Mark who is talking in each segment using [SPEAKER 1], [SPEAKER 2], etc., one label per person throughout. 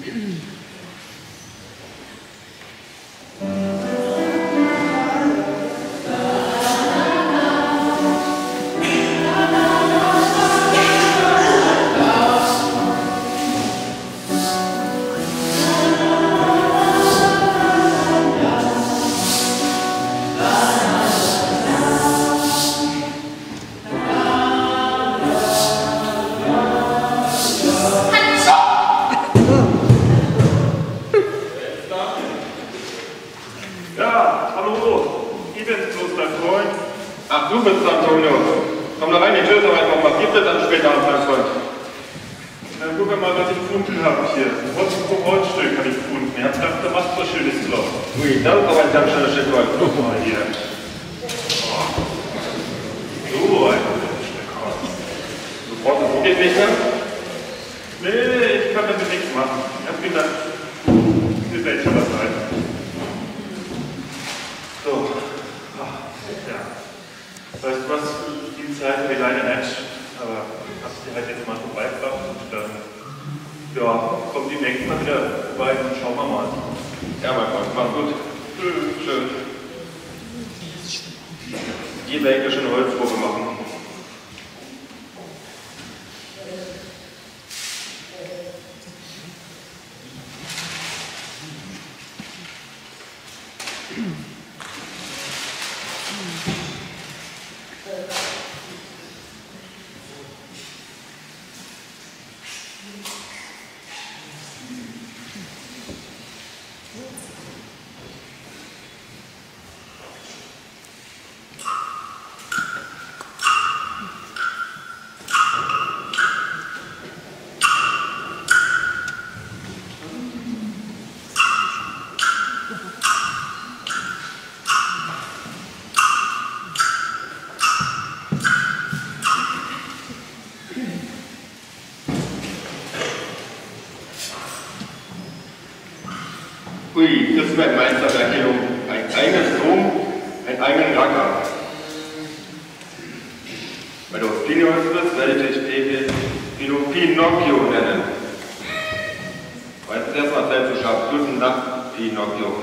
[SPEAKER 1] Ui, das ist mein Meisterwerk, ein eigenes Dom, ein eigenen Racker. Weil du Pinocchio bist, werde ich dich Pinocchio nennen. Weißt du, erstmal selbst zu schaffen. Gute Nacht, Pinocchio.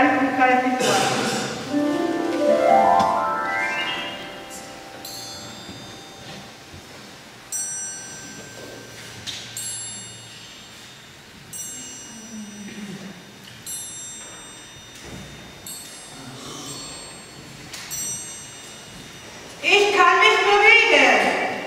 [SPEAKER 2] ehrlich und fleißig sein.
[SPEAKER 3] Ich kann mich bewegen.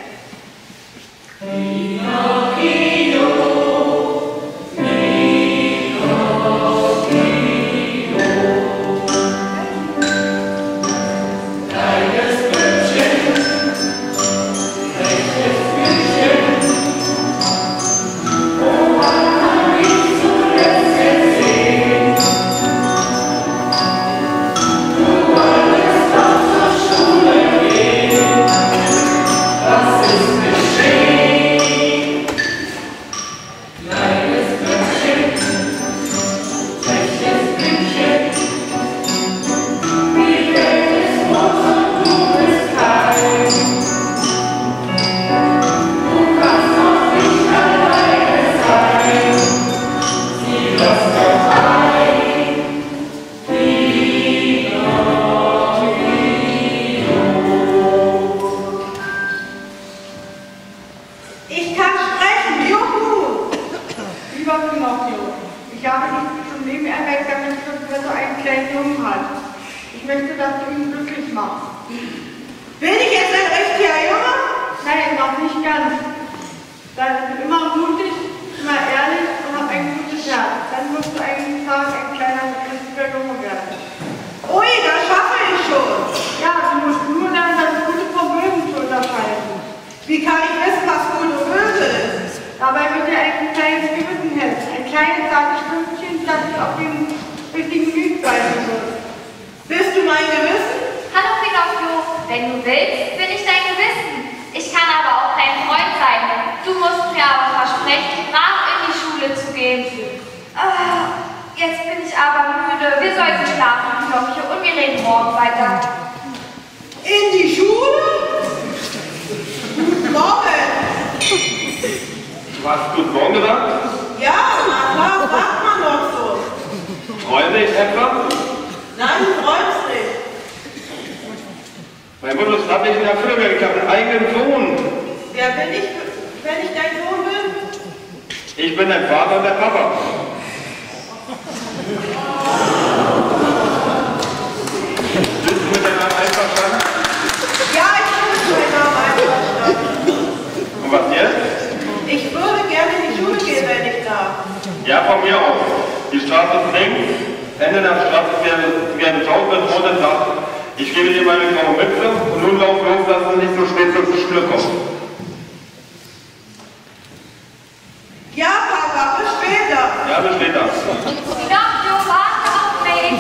[SPEAKER 3] Ich kann sprechen, juhu!
[SPEAKER 2] Lieber Pinocchio, ich habe dich zum Leben erweckt, damit Professor einen kleinen Jungen hat. Ich möchte, dass du ihn glücklich machst.
[SPEAKER 3] Bin ich jetzt ein richtiger Junge?
[SPEAKER 2] Nein, noch nicht ganz. Sei immer mutig, immer ehrlich und hab ein gutes Herz. Dann wirst du eines Tages ein kleiner, richtiger Junge werden.
[SPEAKER 3] Ui, das schaffe ich schon.
[SPEAKER 2] Ja, du musst nur lernen, das Gute vom Bösen zu unterscheiden.
[SPEAKER 3] Wie kann ich wissen, was gut und böse ist?
[SPEAKER 2] Dabei wird dir ein kleines Gewissen helfen. Ein kleines, zartes Stückchen, das dich auf den richtigen Weg weisen wird.
[SPEAKER 3] Bist du mein Gewissen?
[SPEAKER 4] Hallo Pinocchio, wenn du willst, bin ich dein Gewissen. Ich kann aber auch dein Freund sein. Du musst mir aber versprechen, brav in die Schule zu gehen. Jetzt bin ich aber müde. Wir sollten schlafen, Pinocchio, und wir reden morgen weiter.
[SPEAKER 3] In die Schule? Guten Morgen.
[SPEAKER 1] Du hast Guten Morgen gesagt?
[SPEAKER 3] Ja, na klar, sagt man doch so.
[SPEAKER 1] Träume ich etwa?
[SPEAKER 3] Nein, du träumst nicht.
[SPEAKER 1] Mein Wunsch ist gerade nicht in Erfüllung gegangen. Ich habe einen eigenen Sohn.
[SPEAKER 3] Wer bin ich, wenn ich dein Sohn bin?
[SPEAKER 1] Ich bin dein Vater und der Papa. Bist du mit deinem Namen einverstanden?
[SPEAKER 3] Ja, ich bin mit meinem Namen einverstanden.
[SPEAKER 1] Und was jetzt?
[SPEAKER 3] Ich würde gerne in die Schule gehen, wenn ich darf.
[SPEAKER 1] Ja, von mir aus. Die Straße ist links. Ende der Straße werden taub mit rotem Dach. Ich gebe dir meine graue Mütze und nun lauf los, dass du nicht so spät zur Schule kommst.
[SPEAKER 3] Ja, Papa, bis später.
[SPEAKER 1] Ja, bis später.
[SPEAKER 4] Pinocchio, warte auf mich.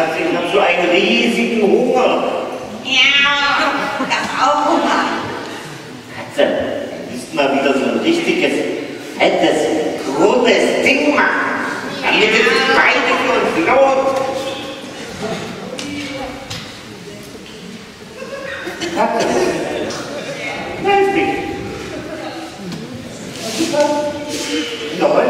[SPEAKER 5] Schatz, ich habe so einen riesigen Hunger.
[SPEAKER 3] Ja, ich hab auch Hunger.
[SPEAKER 5] Katze, du müsst mal wieder so ein richtiges, fettes, krummes Ding machen, damit es beide für uns lohnt. Katze, nerv mich. Jawohl,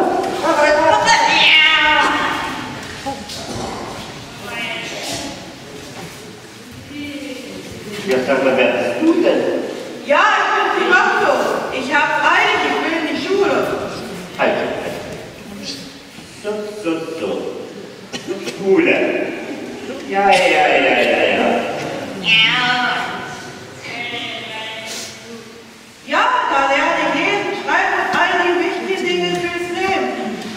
[SPEAKER 5] ja, sag mal, wer bist du denn?
[SPEAKER 3] Ja, ich bin Pinocchio. Ich hab eilig, ich will in die Schule.
[SPEAKER 5] Halt. So. Schule. Ja.
[SPEAKER 3] Ja, da lerne ich lesen, schreiben und all die wichtigen Dinge fürs Leben.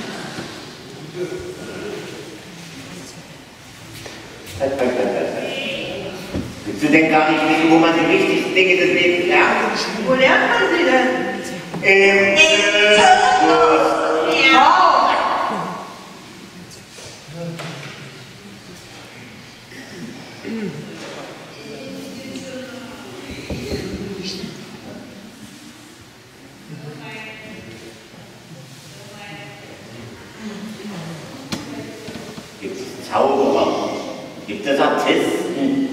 [SPEAKER 5] Halt. Willst du denn gar nicht wissen, wo man die wichtigsten Dinge des Lebens lernt?
[SPEAKER 3] Wo lernt man sie denn?
[SPEAKER 5] Im Zirkus.
[SPEAKER 3] Ja.
[SPEAKER 5] Gibt es Zauberer? Gibt es Artisten?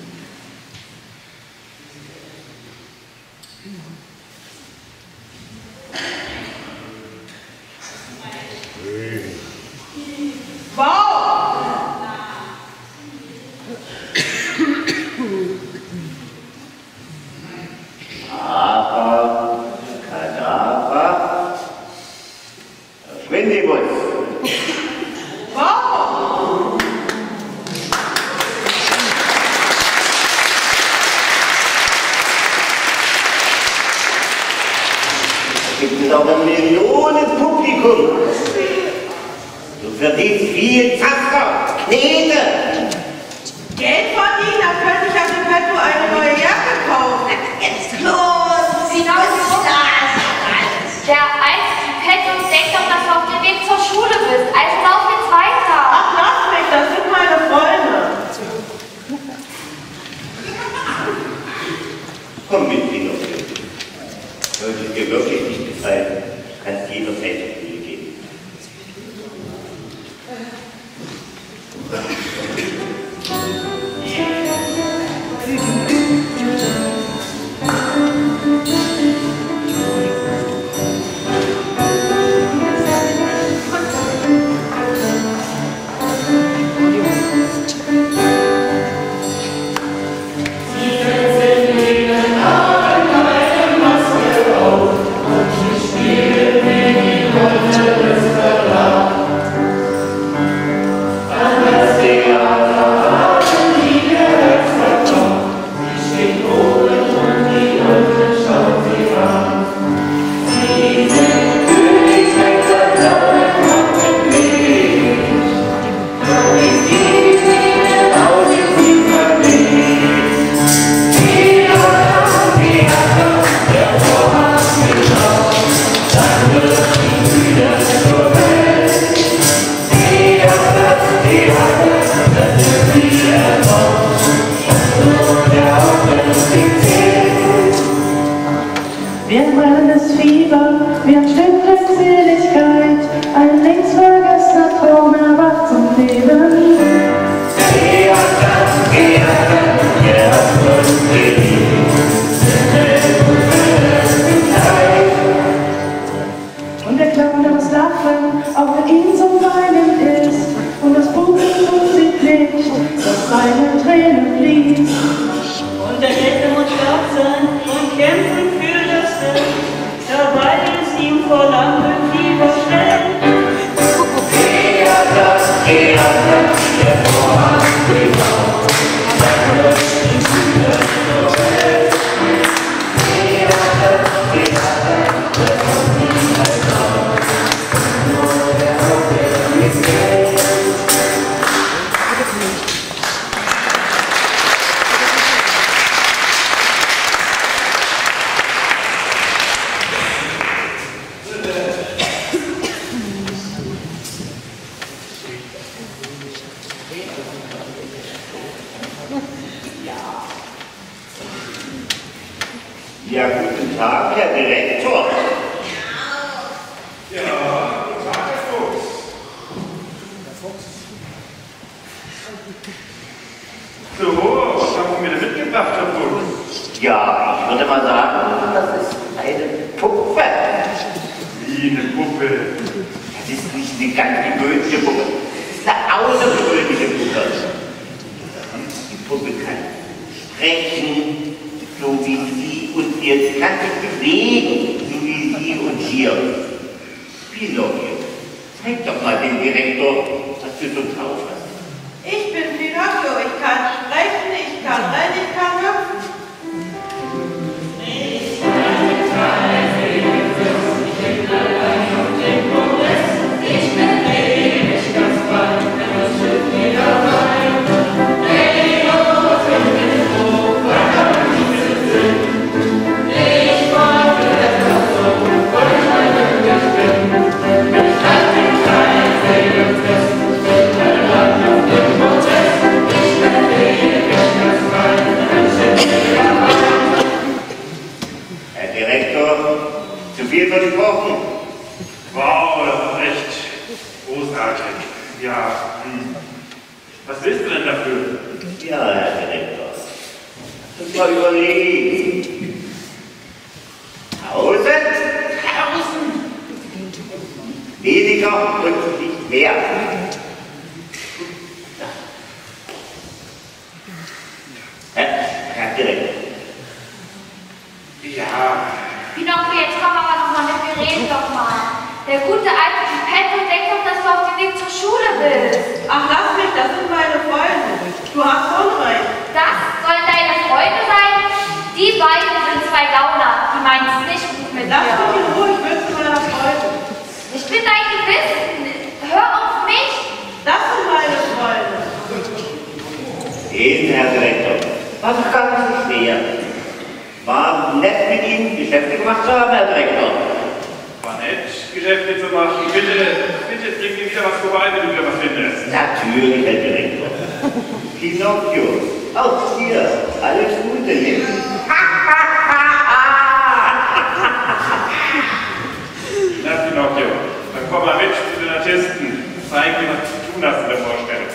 [SPEAKER 3] Wow.
[SPEAKER 5] Kadabra. Schwindibus.
[SPEAKER 3] Wow.
[SPEAKER 5] Gibt es auch ein Millionenpublikum. Du verdienst viel Zaster, Knete.
[SPEAKER 3] Geld verdienen, dann könnte ich auf dem Petto eine neue Jacke kaufen. Jetzt los.
[SPEAKER 4] Der einzige Petto denkt doch, dass du auf dem Weg zur Schule bist. Also lauf jetzt weiter.
[SPEAKER 3] Ach, lass mich, das sind meine Freunde.
[SPEAKER 5] Komm mit, Pinocchio. Sollte es dir wirklich nicht gefallen, kannst du jederzeit zur Schule gehen.
[SPEAKER 6] Wir brennen das Fieber, wir ein Stück Glückseligkeit, ein längst vergessener Traum erwacht zum Leben. Und der Clown, das Lachen, auch wenn ihn so weinend ist, und das Publikum sieht nicht, dass seine Tränen fließt.
[SPEAKER 7] Und der Kälte muss stark sein und kämpfen für das Recht, dabei ist ihm vor Lampe Fieber schnell. Der Vorhang geht auf, dann rutscht die Tür so weg. Der kommt nicht mehr raus, nur der Hoffnung ist Geld.
[SPEAKER 5] Ja, guten Tag, Herr Direktor.
[SPEAKER 1] Ja, guten Tag, Herr Fuchs. So, was haben Sie mir denn mitgebracht, Herr Fuchs?
[SPEAKER 5] Ja, ich würde mal sagen, das ist eine Puppe.
[SPEAKER 1] Wie eine Puppe?
[SPEAKER 5] Das ist nicht eine ganz gewöhnliche Puppe. Das ist eine außergewöhnliche Puppe. Die Puppe kann sprechen, so wie Sie und jetzt kann sich bewegen, so wie Sie und hier. Pinocchio, zeig doch mal dem Direktor, was du so drauf hast.
[SPEAKER 3] Ich bin Pinocchio, ich kann sprechen, ich kann rennen, ich kann hüpfen.
[SPEAKER 5] Viel versprochen.
[SPEAKER 1] Wow, das ist echt großartig. Ja, was willst du denn dafür?
[SPEAKER 5] Ja, Herr Direktor. Das mal überlegen. 1000? Weniger und nicht mehr. Herr Direktor.
[SPEAKER 1] Ja.
[SPEAKER 4] Pinocchio, jetzt komm aber noch mal mit, wir reden doch mal. Der gute alte Geppetto denkt doch, dass du auf dem Weg zur Schule willst.
[SPEAKER 3] Ach, lass mich, das sind meine Freunde. Du hast Unrecht.
[SPEAKER 4] Das sollen deine Freunde sein? Die beiden sind zwei Gauner, die meinen es nicht gut mit
[SPEAKER 3] Lass
[SPEAKER 4] dir.
[SPEAKER 3] mich in Ruhe, ich will zu meiner Freunde.
[SPEAKER 4] Ich bin dein Gewissen. Hör auf mich.
[SPEAKER 3] Das sind meine Freunde.
[SPEAKER 5] Eben, Herr Direktor. Was ganz schwer. War nett mit Ihnen Geschäfte gemacht zu haben, Herr Direktor.
[SPEAKER 1] War nett, Geschäfte zu machen. Bitte bring mir wieder was vorbei, wenn du wieder was findest.
[SPEAKER 5] Natürlich, Herr Direktor. Pinocchio, auch dir alles Gute.
[SPEAKER 1] Na, Pinocchio, dann komm mal mit zu den Artisten. Zeig mir, was du tun hast in der Vorstellung.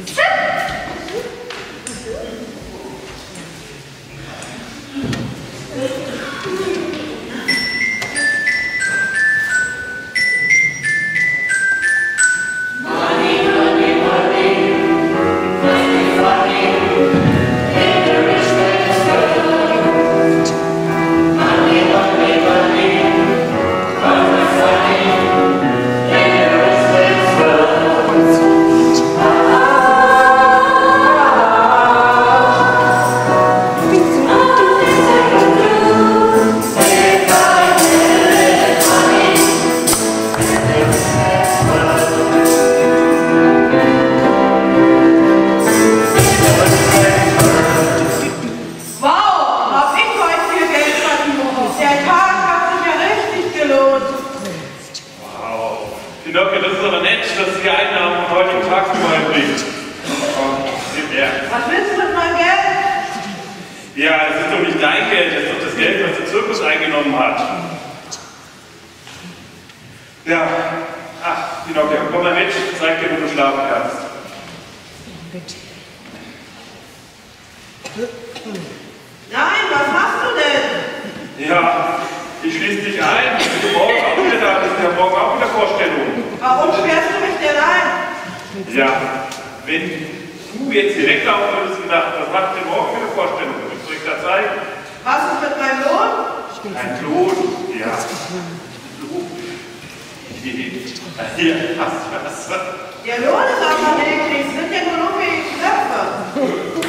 [SPEAKER 1] Pinocchio, das ist aber nett, dass Sie die Einnahmen von heutigen Tag überbringt.
[SPEAKER 3] Was willst du mit meinem Geld?
[SPEAKER 1] Ja, es ist doch nicht dein Geld, es ist doch das Geld, was der Zirkus eingenommen hat. Ja, ach, Pinocchio, komm mal mit, zeig dir, wo du schlafen kannst.
[SPEAKER 3] Nein, was machst du denn?
[SPEAKER 1] Ja, ich schließe dich ein, bis du morgen auch wieder da bist. Ja, morgen auch wieder Vorstellung.
[SPEAKER 3] Warum sperrst du mich denn ein?
[SPEAKER 1] Ja, wenn du jetzt hier weglaufen würdest, gedacht, was macht denn morgen für eine Vorstellung? Willst du euch da zeigen?
[SPEAKER 3] Was ist mit meinem Lohn?
[SPEAKER 1] Ein Lohn, ja. Lohn. Hier, was?
[SPEAKER 3] Der Lohn ist aber niedrig, es sind ja nur noch wenige Knöpfe.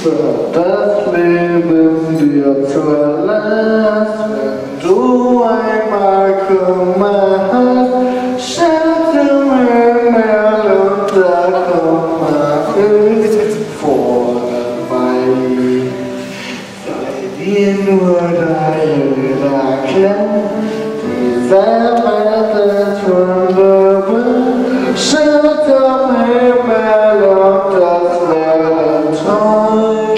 [SPEAKER 8] wird das Leben dir zur Last, wenn du einmal Kummer hast, statt im Himmel und der Kummer ist vorne bei ihm. Sei dir nur dahinter klemmt, dieser Welt ist wunderbar, schaut am Himmel und das Leben träumt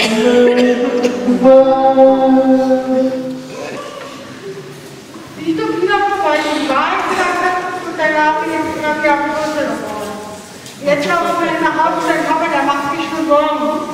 [SPEAKER 8] wahr.
[SPEAKER 2] Siehst du, Kinder, weil ich die Wahrheit gesagt habe und danach bin ich immer wieder am Größe geworden. Jetzt laufen wir nach Hause, dein Papa, der macht sich schon Sorgen.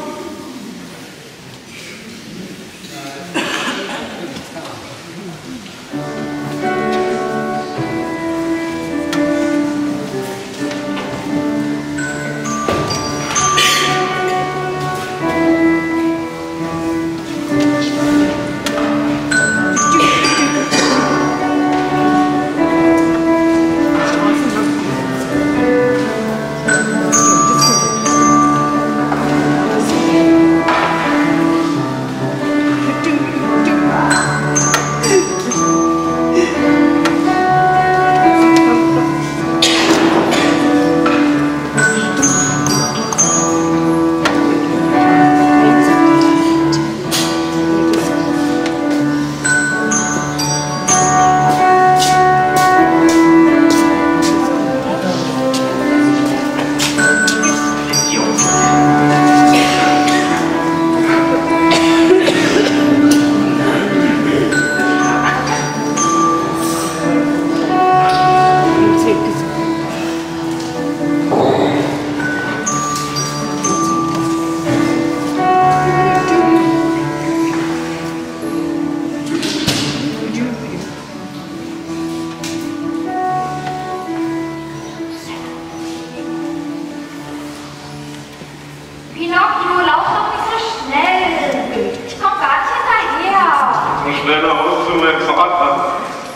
[SPEAKER 4] Pinocchio, lauf doch nicht so schnell. Ich komm gar nicht hinterher.
[SPEAKER 1] Ich muss schnell nach Hause zu meinem Vater.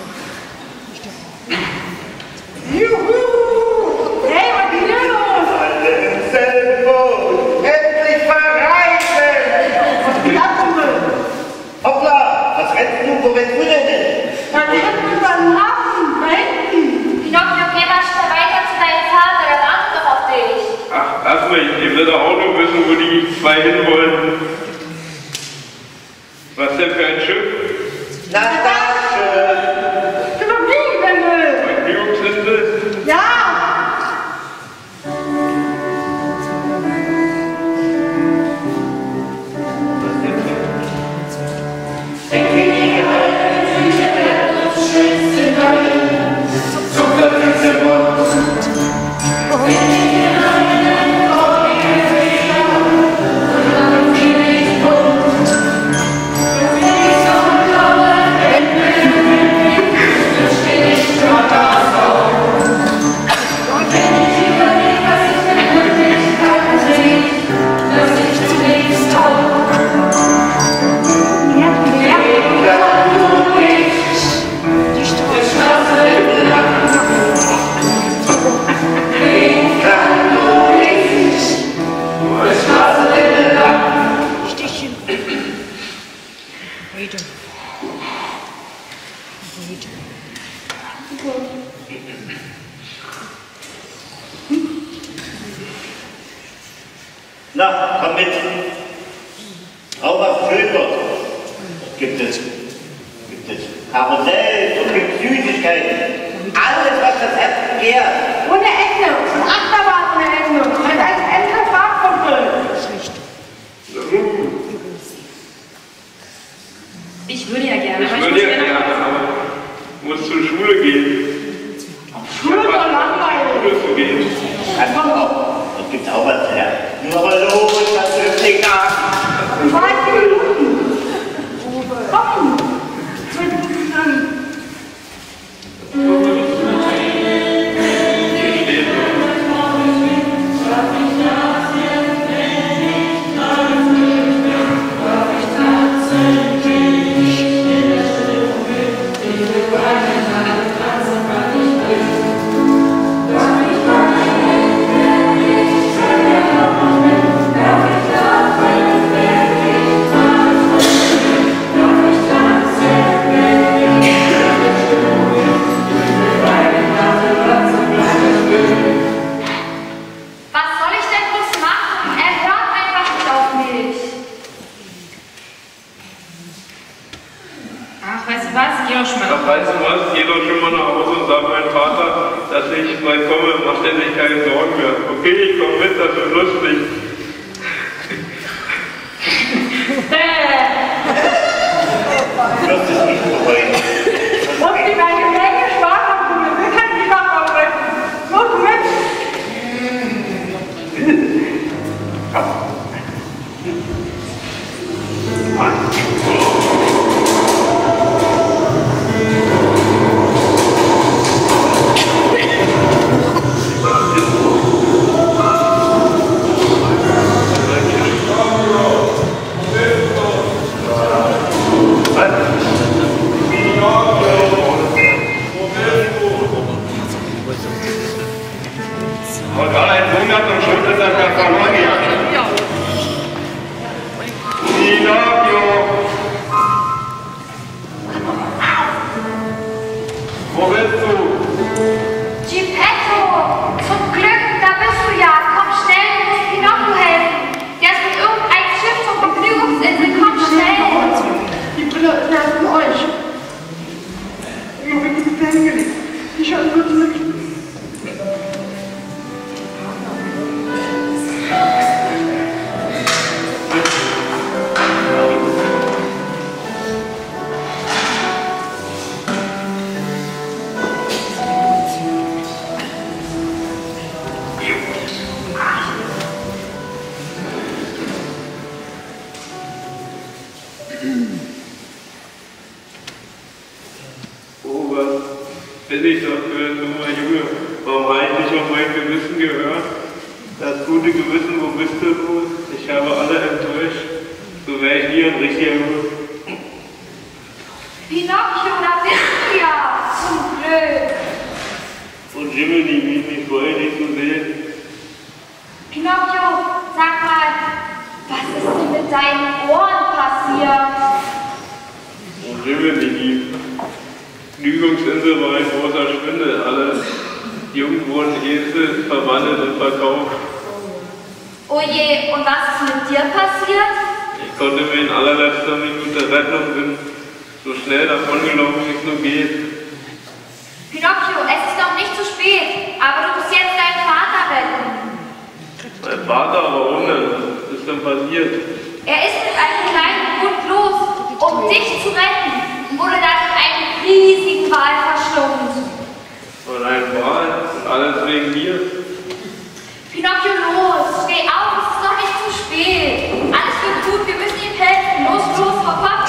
[SPEAKER 2] Juhu! Hey, was ist hier los?
[SPEAKER 5] Alle im selben Boot. Endlich verreisen!
[SPEAKER 2] Was geht ab, Junge?
[SPEAKER 5] Hoppla, was rennst du? Wo rennst du denn hin?
[SPEAKER 2] Da drüben über den Hafen, da hinten.
[SPEAKER 4] Pinocchio, geh mal schnell weiter zu deinem Vater, der wartet doch auf dich.
[SPEAKER 1] Ach, lass mich, ich will doch auch noch wissen, wo die zwei hinwollen. Was denn für ein Schiff?
[SPEAKER 5] Na, das schön.
[SPEAKER 2] Ich bin doch nie, wenn du.
[SPEAKER 1] Vergnügungsinsel?
[SPEAKER 2] Ja!
[SPEAKER 5] Na, komm mit. Auch was schön dort. Gibt es Karussell und gibt Süßigkeiten. Alles, was das Herz begehrt.
[SPEAKER 2] Ohne Ende. Und Achterbahn ohne Ende. Mit einem Ende Fahrkumpel.
[SPEAKER 9] Ich würde ja gerne,
[SPEAKER 1] Ich
[SPEAKER 9] aber
[SPEAKER 1] würde ja gerne, aber ich muss zur Schule gehen.
[SPEAKER 2] Schule soll langweilig.
[SPEAKER 1] Schule zu gehen.
[SPEAKER 5] Kann man auch. Es gibt auch was her. Nur aber los, das ist egal.
[SPEAKER 2] 2 Minuten. Komm. 2 Minuten lang.
[SPEAKER 4] Thank you.
[SPEAKER 1] weißt du was, geh doch schon mal nach Hause und sag meinem Vater, dass ich bald komme, mach dir nicht keine Sorgen mehr. Okay, ich komm mit, das wird lustig.
[SPEAKER 5] Das ist nicht bereuen.
[SPEAKER 2] Muss die meine Menge Spaß haben, wir können die Waffe aufbrechen. Los, mit!
[SPEAKER 1] Und gerade ein Sohn hat und schon ist er verloren gegangen. Pinocchio! Wo bist du?
[SPEAKER 4] Geppetto, zum Glück, da bist du ja. Komm schnell, du musst Pinocchio helfen. Der ist mit irgendeinem Schiff zur Vergnügungsinsel. Komm schnell.
[SPEAKER 2] Die Brille ist ja für euch. Ich habe die Pläne gelegt. Die Schatten wird zurück.
[SPEAKER 1] Oh, was bin ich doch für ein dummer Junge? Warum habe ich nicht auf mein Gewissen gehört? Das gute Gewissen, wo bist du bloß? Ich habe alle enttäuscht. So wäre ich nie ein richtiger Junge.
[SPEAKER 4] Pinocchio, da bist du ja. Zum Glück.
[SPEAKER 1] Und Jiminy, wie ich mich freue, dich zu sehen.
[SPEAKER 4] Pinocchio, sag mal, was ist denn mit deinen Ohren passiert?
[SPEAKER 1] Und Jiminy, die Vergnügungsinsel war ein großer Schwindel. Alle Jungen wurden Esel verwandelt und verkauft.
[SPEAKER 4] Oh je, und was ist mit dir passiert?
[SPEAKER 1] Ich konnte mich in allerletzter Minute retten und bin so schnell davongelaufen, wie es nur geht.
[SPEAKER 4] Pinocchio, es ist noch nicht zu spät, aber du musst jetzt deinen Vater retten.
[SPEAKER 1] Mein Vater, warum denn? Was ist denn passiert?
[SPEAKER 4] Er ist mit einem kleinen Hund los, um dich zu retten, wurde dann in einen riesigen Wal verschlungen.
[SPEAKER 1] Und ein Wal? Und alles wegen mir?
[SPEAKER 4] Pinocchio, los, steh auf, es ist noch nicht zu spät. Alles wird gut, wir müssen ihm helfen. Los, los, vor Papa.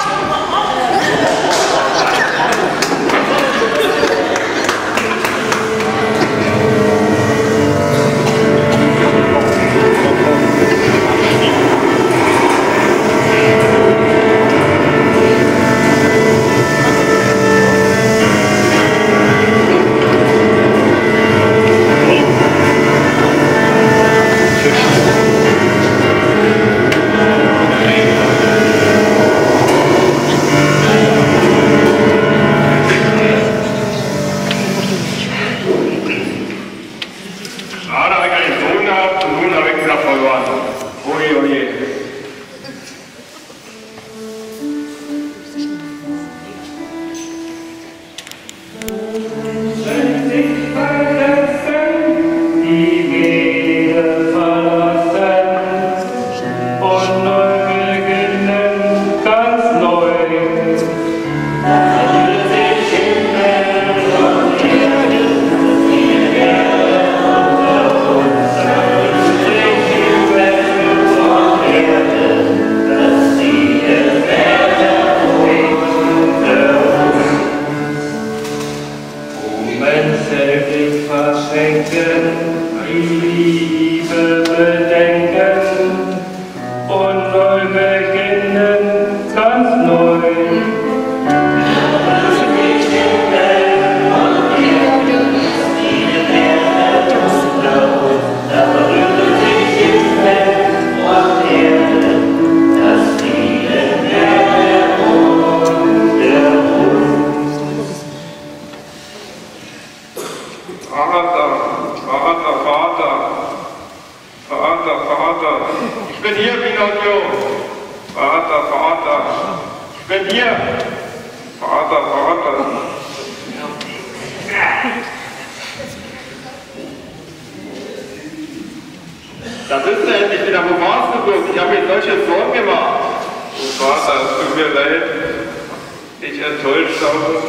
[SPEAKER 1] Da bist du endlich wieder. Wo warst du bloß? Ich habe mir solche Sorgen gemacht. Oh Vater, es tut mir leid. Ich enttäuscht habe.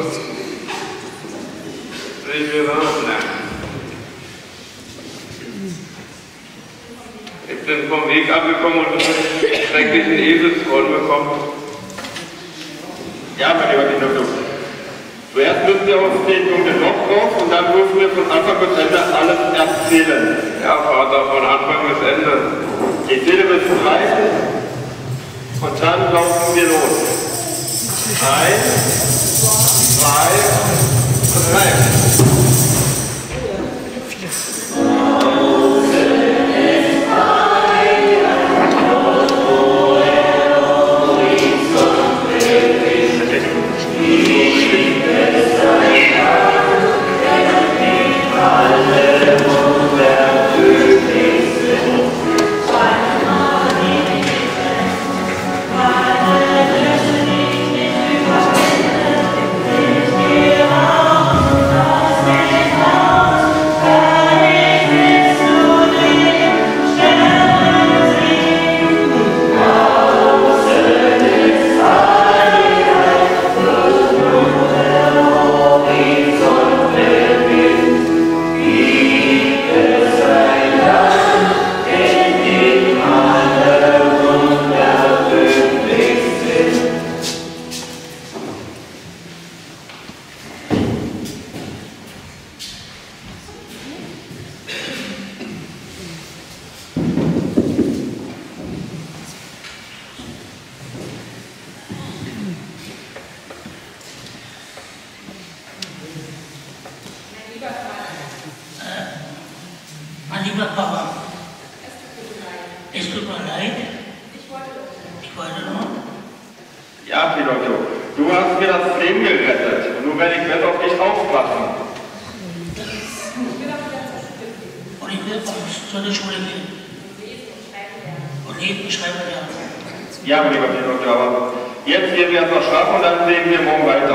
[SPEAKER 1] Ich will sagen, ich bin vom Weg abgekommen und einen schrecklichen Eselskorn bekommen. Ja, mein lieber Kinder, zuerst müssen wir uns den dunklen Loch raus und dann müssen wir von Anfang bis Ende alles erzählen. Ja, Vater, von Anfang bis Ende. Ich zähle bis 3 und dann laufen wir los. 1, 2, 3.
[SPEAKER 10] Mein lieber Papa, es tut mir leid. Ich wollte nur.
[SPEAKER 1] Ja, Pinocchio, du hast mir das Leben gerettet und nun werde ich besser auf dich aufpassen.
[SPEAKER 10] Und ich will auch zur Schule gehen. Und lesen und schreiben lernen.
[SPEAKER 1] Ja, mein lieber Pinocchio, aber jetzt gehen wir erstmal schlafen und dann sehen wir morgen weiter.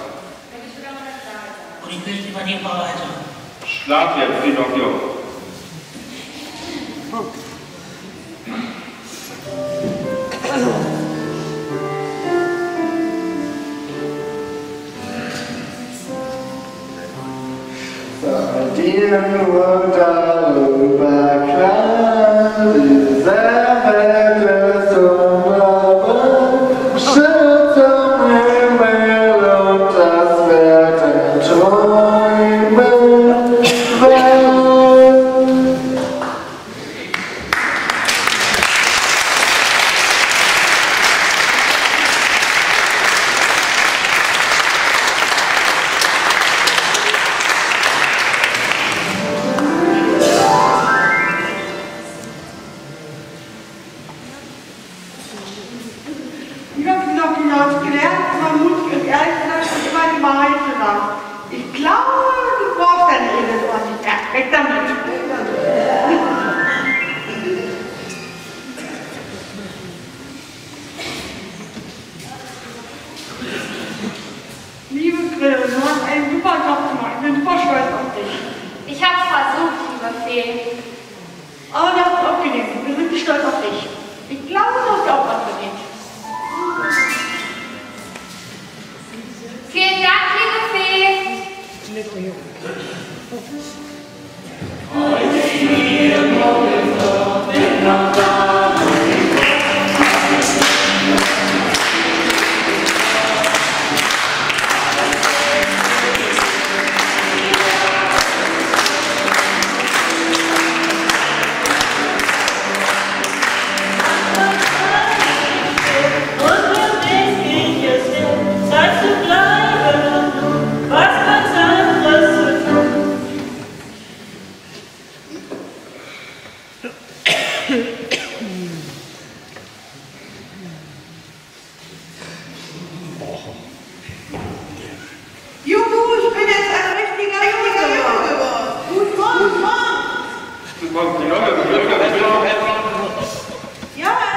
[SPEAKER 10] Und ich will über die Weiter.
[SPEAKER 1] Schlaf jetzt, Pinocchio.
[SPEAKER 8] Sei dir nur darüber klar, diese Welt ist wunderbar, schön zum Himmel und das wird ein Träumen wert.
[SPEAKER 2] Ich habe noch hinaus gelernt, immer mutig und ehrlich zu sein und immer die Wahrheit zu sagen. Ich glaube, du brauchst deine Eselsohren nicht mehr. Weg damit. Liebe Grille, du hast einen super Job gemacht. Ich bin super stolz auf dich.
[SPEAKER 4] Ich hab's versucht, liebe Fee.
[SPEAKER 2] Aber du hast es aufgegeben. Wir sind stolz auf dich. Ich glaube, du hast auch was verdient.
[SPEAKER 4] Vielen Dank, liebe Fee.
[SPEAKER 3] Juhu, ich bin jetzt ein richtiger Junge geworden. Gut, morgen.
[SPEAKER 1] Super, Pinocchio,
[SPEAKER 3] Ja,